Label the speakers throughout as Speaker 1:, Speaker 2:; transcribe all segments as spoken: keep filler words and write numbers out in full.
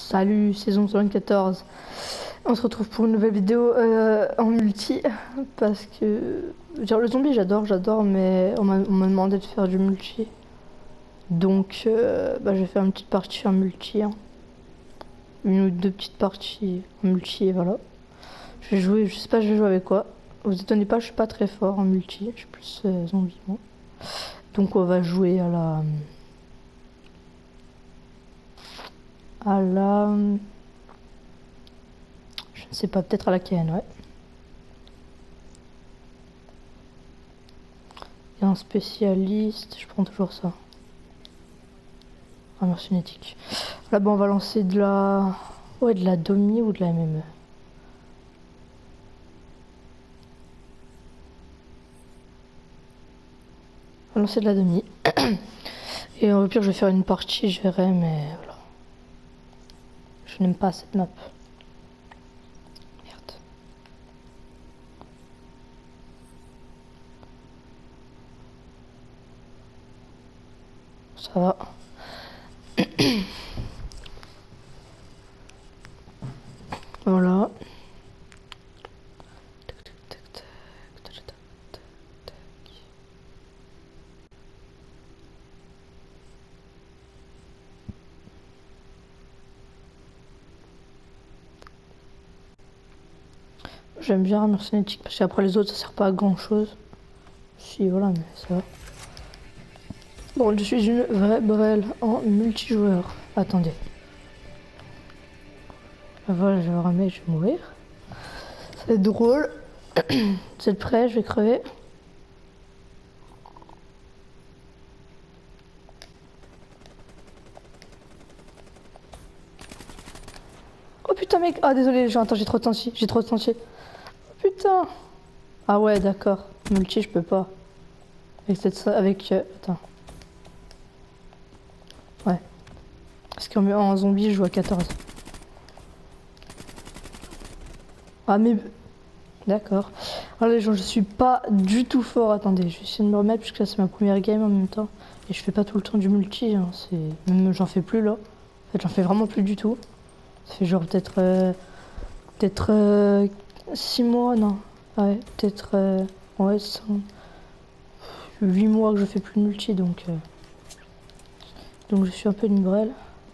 Speaker 1: Salut, saison soixante-quatorze. On se retrouve pour une nouvelle vidéo euh, en multi. Parce que... Genre, le zombie, j'adore, j'adore, mais on m'a demandé de faire du multi. Donc, euh, bah, je vais faire une petite partie en multi. Hein. Une ou deux petites parties en multi, et voilà. Je vais jouer, je sais pas, je vais jouer avec quoi. Vous étonnez pas, je suis pas très fort en multi. Je suis plus euh, zombie, moi. Donc, on va jouer à la... À la... Je ne sais pas, peut-être à la K N, ouais. Et un spécialiste, je prends toujours ça. Armure cinétique. Là-bas, on va lancer de la... Ouais, de la Domi ou de la M M E. On va lancer de la Domi. Et au pire, je vais faire une partie, je verrai, mais voilà. Je n'aime pas cette map. Merde. Ça va. Voilà. Tac, tac, tac, tac, tac, tac, tac, tac. J'aime bien armure cinétique parce qu'après les autres ça sert pas à grand chose. Si voilà, mais ça va. Bon, je suis une vraie brêle en multijoueur. Attendez. Voilà, je vais ramer, je vais mourir. C'est drôle. Vous êtes prêts? Je vais crever. Oh putain mec. Ah désolé les gens, attends, j'ai trop de tension. J'ai trop de tension. Oh putain. Ah ouais d'accord. Multi je peux pas. Avec cette avec euh, attends. Ouais. Parce qu'en en zombie je joue à quatorze. Ah mais... D'accord. Alors les gens, je suis pas du tout fort. Attendez, je vais essayer de me remettre puisque c'est ma première game en même temps. Et je fais pas tout le temps du multi. Hein. Même j'en fais plus là. En fait, j'en fais vraiment plus du tout. Ça fait genre peut-être... Euh... Peut-être... Euh... six mois, non. Ouais, peut-être... Euh... Ouais, huit mois que je fais plus de multi, donc... Euh... Donc je suis un peu une brêle.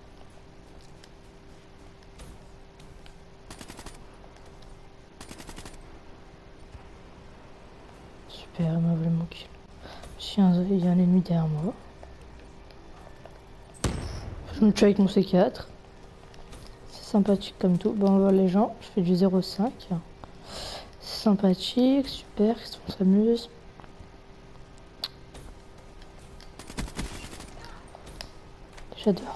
Speaker 1: Super, il m'a volé mon kill. Il y a un ennemi derrière moi. Je me tue avec mon C quatre. C'est sympathique comme tout. Bon, on va les gens. Je fais du zéro virgule cinq. C'est sympathique, super, on s'amuse. J'adore.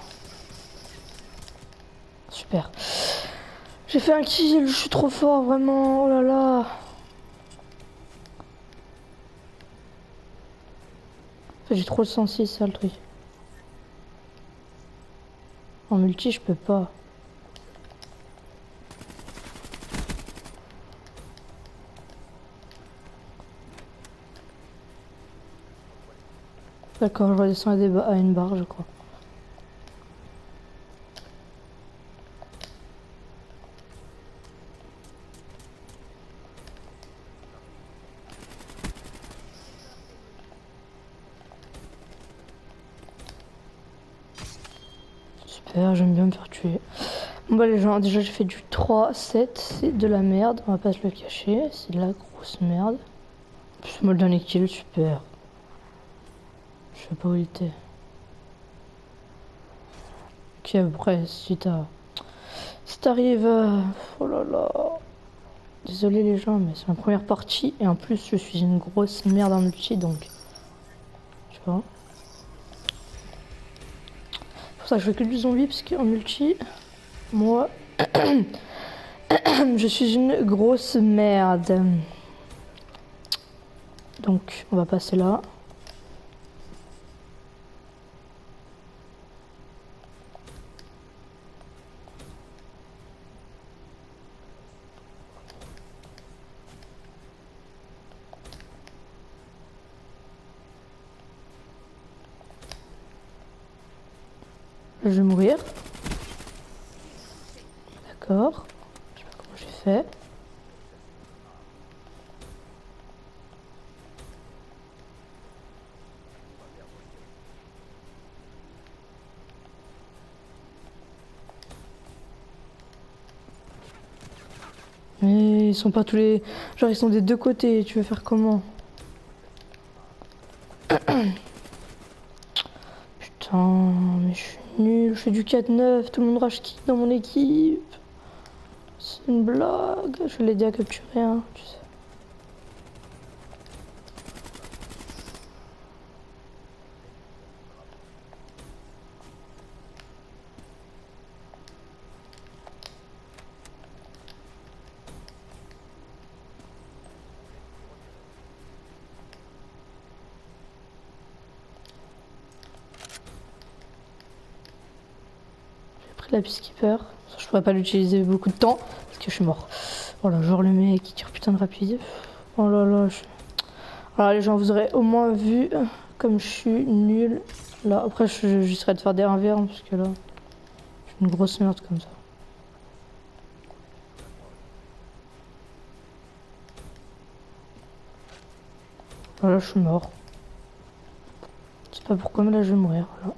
Speaker 1: Super. J'ai fait un kill, je suis trop fort, vraiment. Oh là là. J'ai trop de cent six, ça le truc. En multi, je peux pas. D'accord, je redescends à, des à une barre, je crois. Super, j'aime bien me faire tuer. Bon bah les gens, déjà j'ai fait du trois sept, c'est de la merde, on va pas se le cacher, c'est de la grosse merde. En plus moi le dernier kill, super. Je sais pas où il était. Ok, après, si t'as... Si t'arrives... Euh... Oh là là... Désolé les gens, mais c'est ma première partie, et en plus je suis une grosse merde en multi, donc... Je sais pas. C'est pour ça que je fais que du zombie, parce qu'en multi, moi... je suis une grosse merde. Donc, on va passer là. Je vais mourir. D'accord. Je sais pas comment j'ai fait. Mais ils sont pas tous les... Genre ils sont des deux côtés, tu veux faire comment? Putain, mais je suis nul, je fais du quatre neuf, tout le monde rage kick dans mon équipe. C'est une blague, je vais l'aider à capturer un, tu sais. La Peacekeeper, je pourrais pas l'utiliser beaucoup de temps parce que je suis mort. Oh là, genre le mec qui tire putain de rapide. Oh là là. Je... Alors les gens, vous aurez au moins vu comme je suis nul. Là, après, j'essaierai de faire des un v un parce que là, je suis une grosse merde comme ça. Voilà, je suis mort. Je sais pas pourquoi, mais là, je vais mourir. Voilà.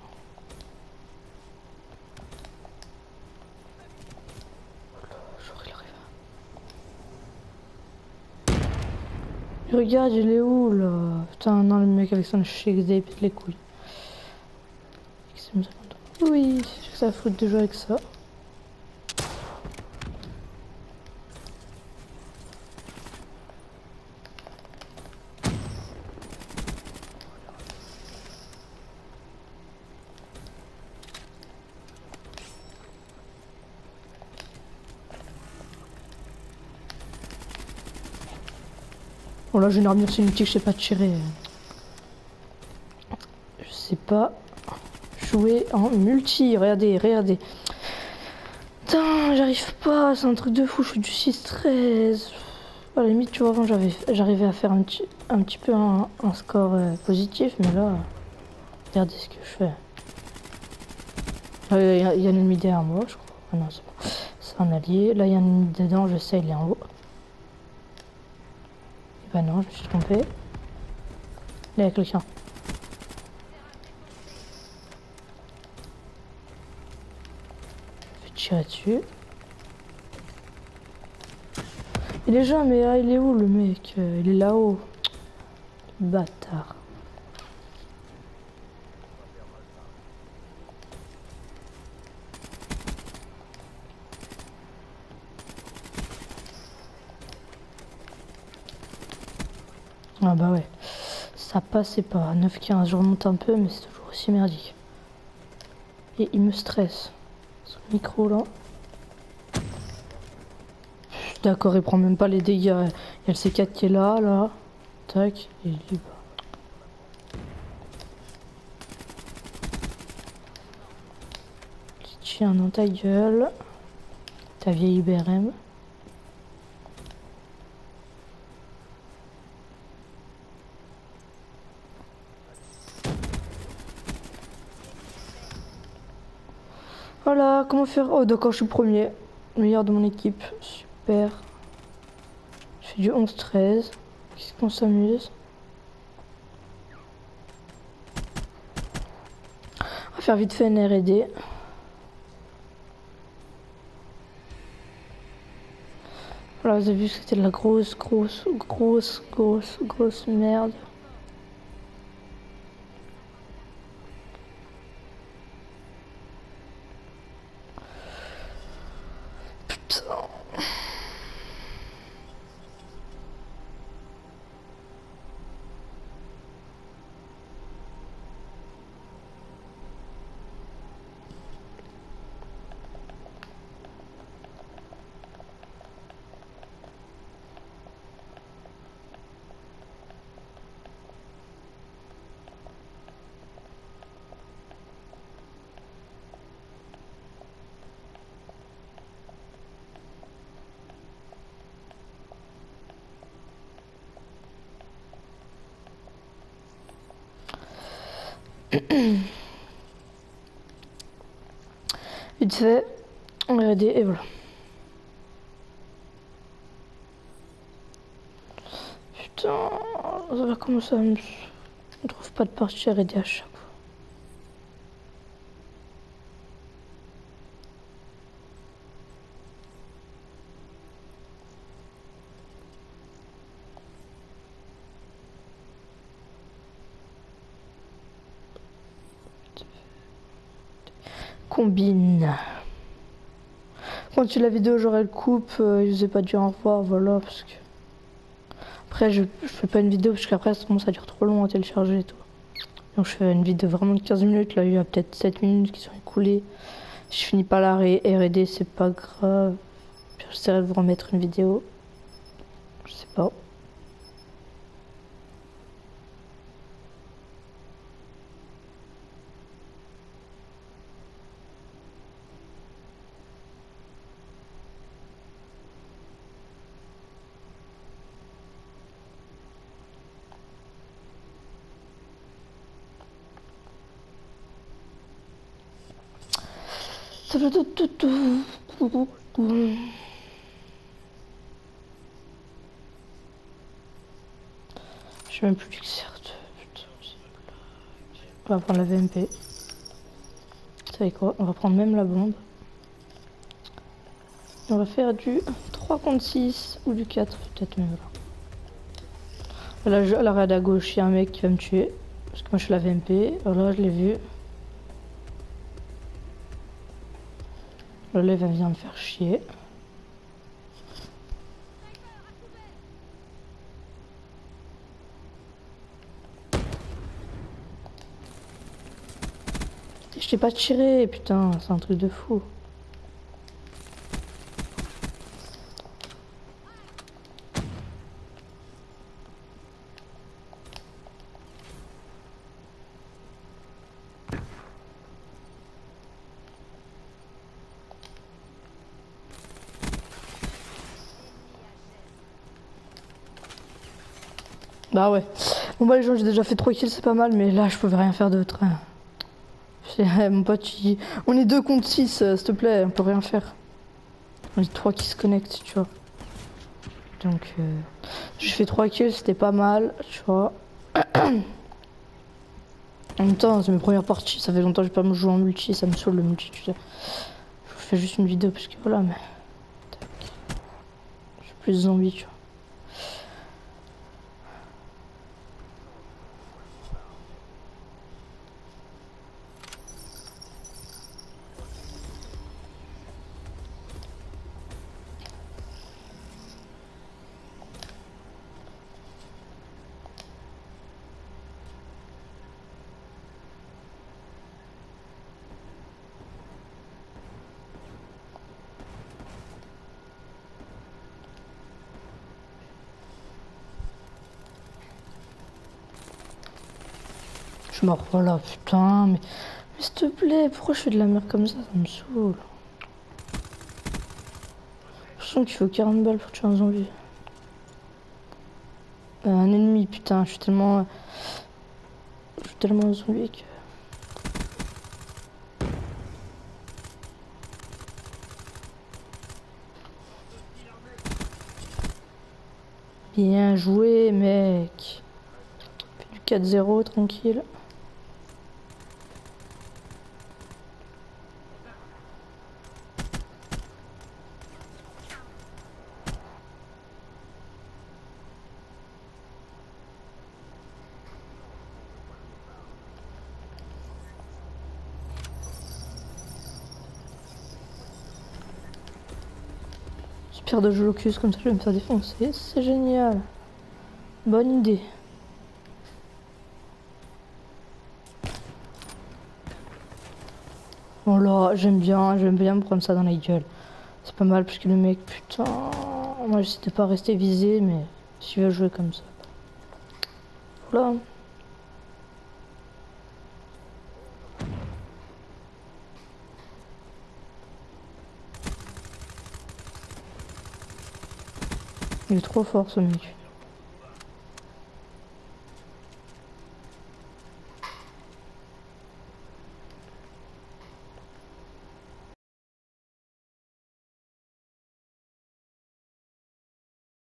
Speaker 1: Regarde, il est où là? Putain, non, le mec avec son shake, il pète les couilles. Oui, j'ai que ça à foutre de jouer avec ça. Bon là j'ai une armure cinétique, je sais pas tirer. Je sais pas jouer en multi, regardez, regardez. Putain, j'arrive pas, c'est un truc de fou, je suis du six treize. À la limite, tu vois, avant j'arrivais à faire un petit, un petit peu un, un score euh, positif, mais là, regardez ce que je fais. Il euh, y, a, y a un ennemi derrière moi, je crois. Ah non, c'est bon. C'est un allié. Là, il y a un ennemi dedans, je sais, il est en haut. Et bah non, je me suis trompé. Là, il y a quelqu'un. Je vais tirer dessus. Il est jamais, ah, il est où le mec? Il est là-haut. Bâtard. Ah bah ouais, ça passait pas. neuf quinze, je remonte un peu, mais c'est toujours aussi merdique. Et il me stresse. Ce micro là. D'accord, il prend même pas les dégâts. Il y a le C quatre qui est là, là. Tac, et il dit bah. Petit chien dans ta gueule. Ta vieille I B R M. Voilà, comment faire? Oh d'accord, je suis premier. Meilleur de mon équipe. Super. Je fais du onze treize. Qu'est-ce qu'on s'amuse? On va faire vite fait une R et D. Voilà, vous avez vu que c'était de la grosse, grosse, grosse, grosse, grosse merde. Putain. Vite fait, on va aider et voilà. putain, ça va commencer à me... On trouve pas de partie à R D à chaque fois. Combine. Quand tu la vidéo, genre elle coupe, euh, je vous ai pas dit au revoir, voilà, parce que... Après, je, je fais pas une vidéo parce qu'après ça commence à durer trop long à télécharger et tout. Donc je fais une vidéo vraiment de quinze minutes, là il y a peut-être sept minutes qui sont écoulées. Je finis pas la R et D, c'est pas grave. J'essaierai de vous remettre une vidéo. Je sais pas. Ça fait tout, tout, tout, tout, tout. Je sais même plus du que certes. On va prendre la V M P. Vous savez quoi? On va prendre même la bombe. On va faire du trois contre six ou du quatre, peut-être même là. Là, je, à l'arrêt à gauche, il y a un mec qui va me tuer. Parce que moi je suis la V M P. Voilà, je l'ai vu. Le lève vient me faire chier. Je t'ai pas tiré, putain, c'est un truc de fou. Bah ouais. Bon bah les gens, j'ai déjà fait trois kills, c'est pas mal, mais là je pouvais rien faire d'autre. Hein. Mon pote, il... on est deux contre six, euh, s'il te plaît, on peut rien faire. On est trois qui se connectent, tu vois. Donc, euh... j'ai fait trois kills, c'était pas mal, tu vois. En même temps, c'est mes premières parties, ça fait longtemps que j'ai pas joué en multi, ça me saoule le multi, tu sais. Je vous fais juste une vidéo parce que voilà, mais... Tac. Je suis plus zombie, tu vois. Je meurs, voilà, putain, mais... Mais s'il te plaît, pourquoi je fais de la merde comme ça? Ça me saoule. Je sens qu'il faut quarante balles pour tuer un zombie. Euh, un ennemi, putain, je suis tellement... Je suis tellement un zombie que... Bien joué, mec. Fais du quatre zéro, tranquille. Super de jeu locus, comme ça je vais me faire défoncer, c'est génial. Bonne idée. Voilà, j'aime bien, j'aime bien me prendre ça dans la gueule. C'est pas mal parce que le mec, putain, moi j'étais pas resté visé, mais tu vas jouer comme ça. Voilà. Il est trop fort ce mec.